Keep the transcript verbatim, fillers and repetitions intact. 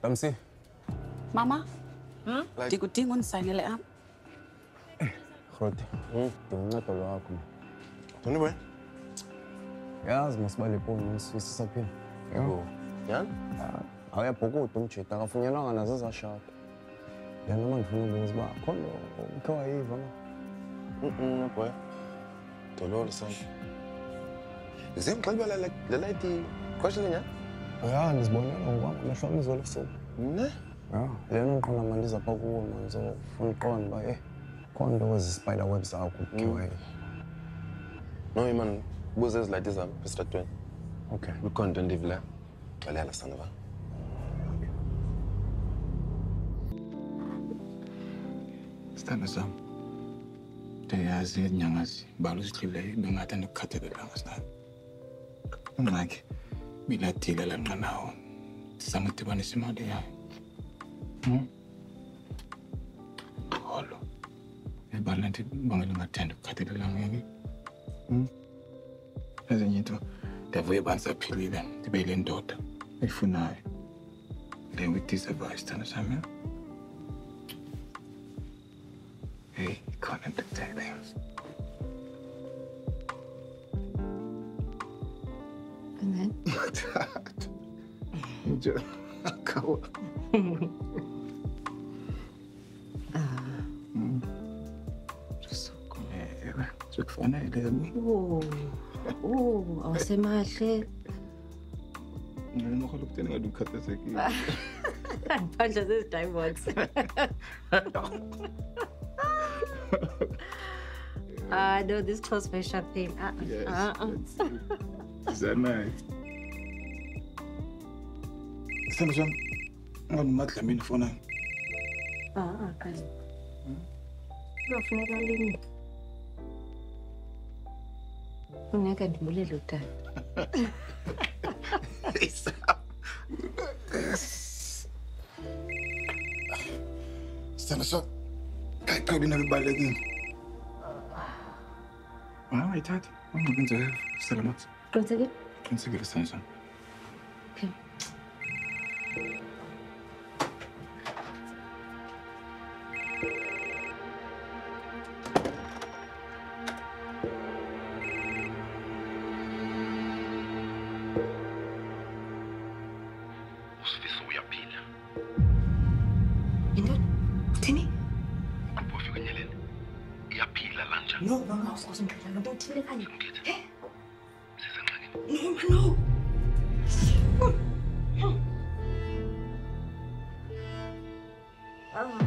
Msi. Mama? Hmm? Ndikudinga undisayinele apha. Groti. Hmm, ndinguncedo lwakho. Thulani boy. Yazi masibale phone Sifiso saphila. Yebo. Yani? Awuyabhukuda umjita akafunyananga nazo ezashata. Yena noma ngifuna ukubuza uba khona ukhe wayiva ma. Mhm boy. Dololo son. Zimkhitha le le light kwashile nya? Ya ndizibonela ngokwami amehlo ami izolo ebusuku. Ne? Ya, lena ngikhona manje iza pha kuwe manje ufuna uqonda uba eh khona into ezi-spider webs zakho ukhe wayiva. No man, buze izilight zami esitratweni. Okay. Ukhona into endivila. Xelela sana ba. Sithando sami. Ndiyazi inyanga zibalo zidluleyo bengathi andikukhathalelanga sithando. Ungxaki bilathile la nqanawo. Sizama ukudibanisa imali yayo. Hmm? Holo. Ibala nti bangela ngathanda ukukhathalelanga yake. Hmm? Ezinye into ndavuye bandisaphilile ndibe yile ndoda eyifunayo. Le with this advice sithando sami. Hey, can't entertain things. And then? Just go. Just go. Just fun. Oh, oh, awusemahle. Nginokhona ukuthenga ngadu khathazekile. Phanja zezi diamonds. Ah, no, this close for champagne. Uh, Yes. uh, uh. Is that nice? Sithando sami. Ngonimadla mina ufona. Ah, ah, kazi. Kufuneka lini? Funeka ndibulele utata. Sithando sami. Kayiqhabi nabibalekile. Ah, ayithathe. Ungakwenza salamat. Qinisekile? Qinisekile sithando sami. Okay. Sifiso uyaphila. Yintoni? Uthini? Kuphi ufika enyeleni? Iyaphila la njani? No, no, no, awusikwazi ngixela loo nto uthini kanye. Zimkhitha. Eh? Sisengxakini. No, no. Ah.